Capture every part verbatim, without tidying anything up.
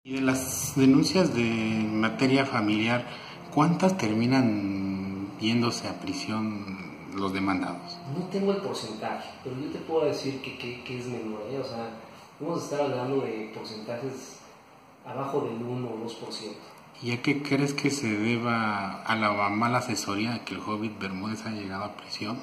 Y de las denuncias de materia familiar, ¿cuántas terminan yéndose a prisión los demandados? No tengo el porcentaje, pero yo te puedo decir que, que, que es menor, ¿eh? O sea, vamos a estar hablando de porcentajes abajo del uno o dos por ciento. ¿Y a qué crees que se deba a la mala asesoría de que el Hobbit Bermúdez ha llegado a prisión?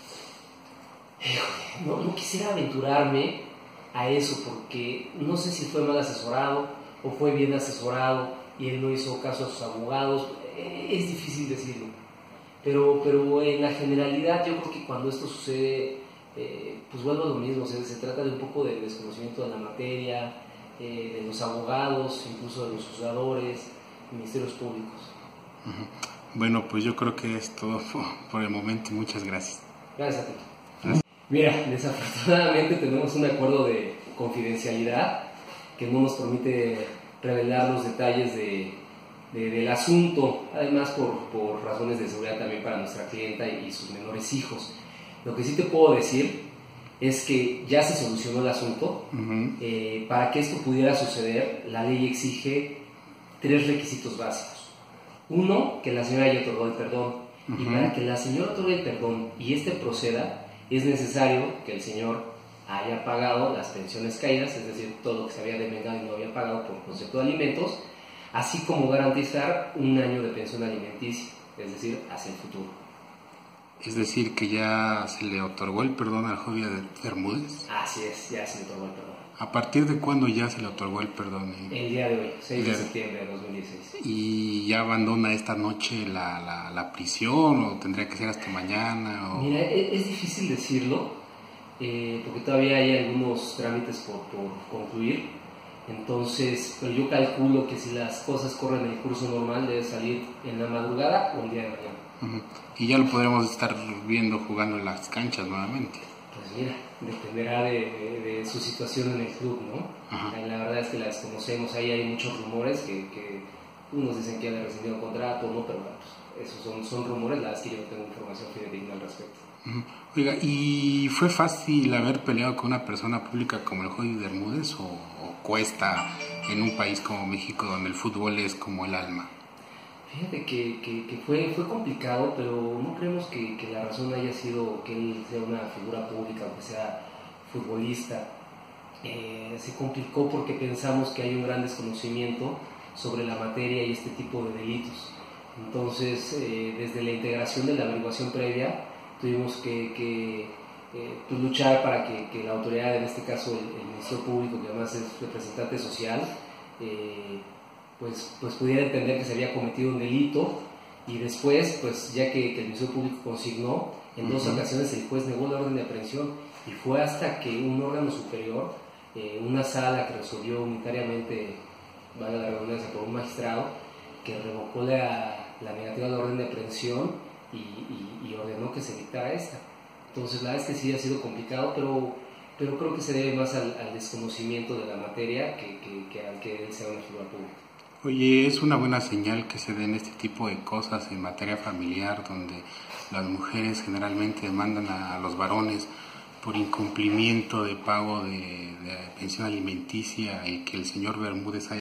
No, no quisiera aventurarme a eso porque no sé si fue mal asesorado o fue bien asesorado y él no hizo caso a sus abogados. Es difícil decirlo, pero, pero en la generalidad yo creo que cuando esto sucede, eh, pues vuelvo a lo mismo, se, se trata de un poco de desconocimiento de la materia, eh, de los abogados, incluso de los juzgadores, ministerios públicos. Uh-huh. Bueno, pues yo creo que es todo por el momento. Muchas gracias. Gracias a ti. Gracias. Mira, desafortunadamente tenemos un acuerdo de confidencialidad que no nos permite revelar los detalles de, de, del asunto, además por, por razones de seguridad también para nuestra clienta y sus menores hijos. Lo que sí te puedo decir es que ya se solucionó el asunto. Uh-huh. Eh, para que esto pudiera suceder, la ley exige tres requisitos básicos. Uno, que la señora haya otorgado el perdón. Uh-huh. Y para que la señora otorgue el perdón y este proceda, es necesario que el señor haya pagado las pensiones caídas, es decir, todo lo que se había devengado y no había pagado por concepto de alimentos, así como garantizar un año de pensión alimenticia, es decir, hacia el futuro. Es decir, que ya se le otorgó el perdón al Hobbit Bermúdez. Así es, ya se le otorgó el perdón. ¿A partir de cuándo ya se le otorgó el perdón? El día de hoy, seis de septiembre de dos mil dieciséis. ¿Y ya abandona esta noche la, la, la prisión o tendría que ser hasta mañana? O... Mira, es, es difícil decirlo, eh, porque todavía hay algunos trámites por, por concluir. Entonces, pero yo calculo que si las cosas corren en el curso normal, debe salir en la madrugada o el día de mañana. Uh-huh. Y ya lo podremos estar viendo jugando en las canchas nuevamente. Pues mira, dependerá de, de, de su situación en el club, ¿no? Uh-huh. La verdad es que la desconocemos, ahí hay muchos rumores que, que unos dicen que ya le rescindió el contrato, ¿no? Pero bueno, pues, esos son, son rumores, la verdad es que yo no tengo información fidedigna al respecto. Uh-huh. Oiga, ¿y fue fácil haber peleado con una persona pública como el Hobbit Bermúdez o, o cuesta en un país como México donde el fútbol es como el alma? Fíjate que, que, que fue, fue complicado, pero no creemos que, que la razón haya sido que él sea una figura pública o que sea futbolista. Eh, se complicó porque pensamos que hay un gran desconocimiento sobre la materia y este tipo de delitos. Entonces, eh, desde la integración de la averiguación previa, tuvimos que, que eh, pues luchar para que, que la autoridad, en este caso el, el Ministerio Público, que además es representante social, eh, Pues, pues pudiera entender que se había cometido un delito y después, pues ya que, que el Ministerio Público consignó, en dos uh-huh. ocasiones el juez negó la orden de aprehensión y fue hasta que un órgano superior, eh, una sala que resolvió unitariamente, vale la redundancia, por un magistrado, que revocó la, la negativa a la orden de aprehensión y, y, y ordenó que se dictara esta. Entonces la verdad es que sí ha sido complicado, pero, pero creo que se debe más al, al desconocimiento de la materia que, que, que al que él sea una figura pública. Oye, es una buena señal que se den este tipo de cosas en materia familiar, donde las mujeres generalmente demandan a los varones por incumplimiento de pago de, de pensión alimenticia y que el señor Bermúdez haya